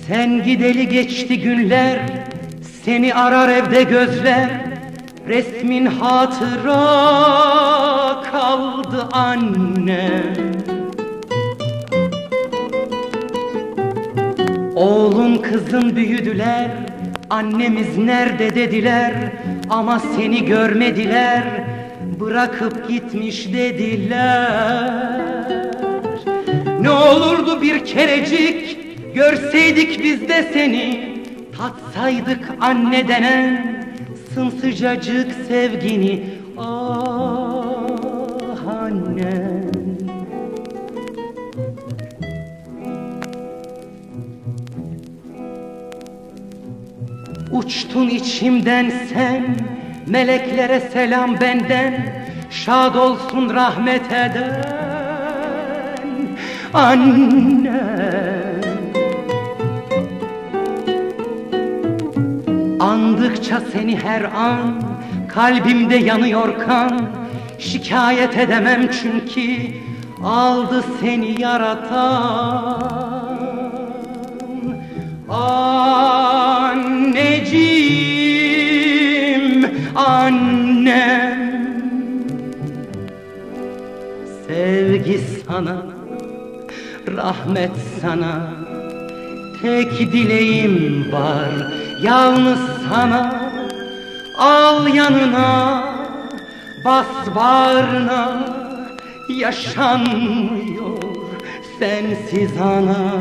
Sen gideli geçti günler, seni arar evde gözler. Resmin hatıra kaldı anne. Oğlum kızım büyüdüler, annemiz nerede dediler. Ama seni görmediler, bırakıp gitmiş dediler. Ne olurdu bir kerecik, görseydik biz de seni. Tatsaydık anne denen sımsıcacık sevgini. Ah annem. Uçtun içimden sen, meleklere selam benden. Şad olsun rahmet eden annem. Andıkça seni her an, kalbimde yanıyor kan. Şikayet edemem çünkü aldı seni yaratan. Anneciğim, annem. Sevgi sana, rahmet sana. Tek dileğim var yalnız sana. Al yanına, bas bağrına. Yaşanmıyor sensiz ana.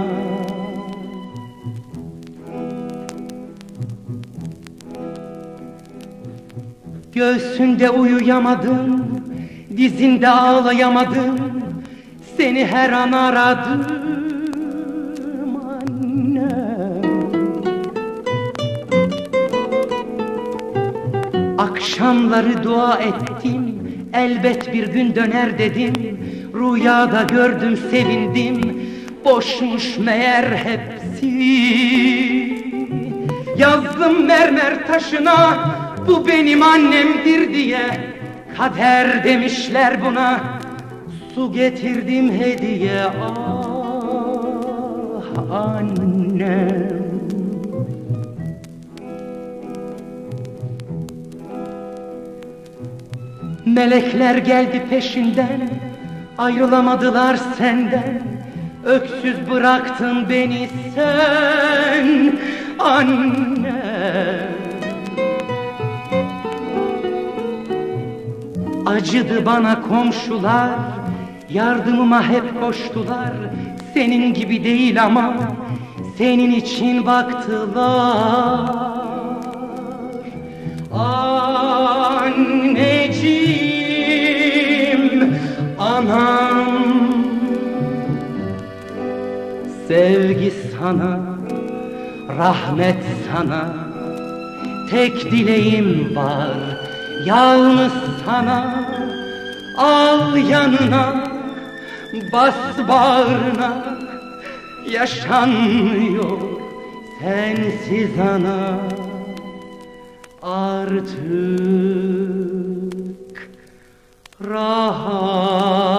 Göğsünde uyuyamadım, dizinde ağlayamadım. Seni her an aradım annem. Akşamları dua ettim, elbet bir gün döner dedim. Rüyada gördüm sevindim, boşmuş meğer hepsi. Yazdım mermer taşına, bu benim annemdir diye. Kader demişler buna, su getirdim hediye. Ah annem. Melekler geldi peşinden, ayrılamadılar senden. Öksüz bıraktın beni sen anne. Acıdı bana komşular, yardımıma hep koştular. Senin gibi değil ama senin için baktılar. Anneciğim, anam. Sevgi sana, rahmet sana. Tek dileğim var yalnız sana. Al yanına, bas bağrına. Yaşanmıyor sensiz ana. Artık rahat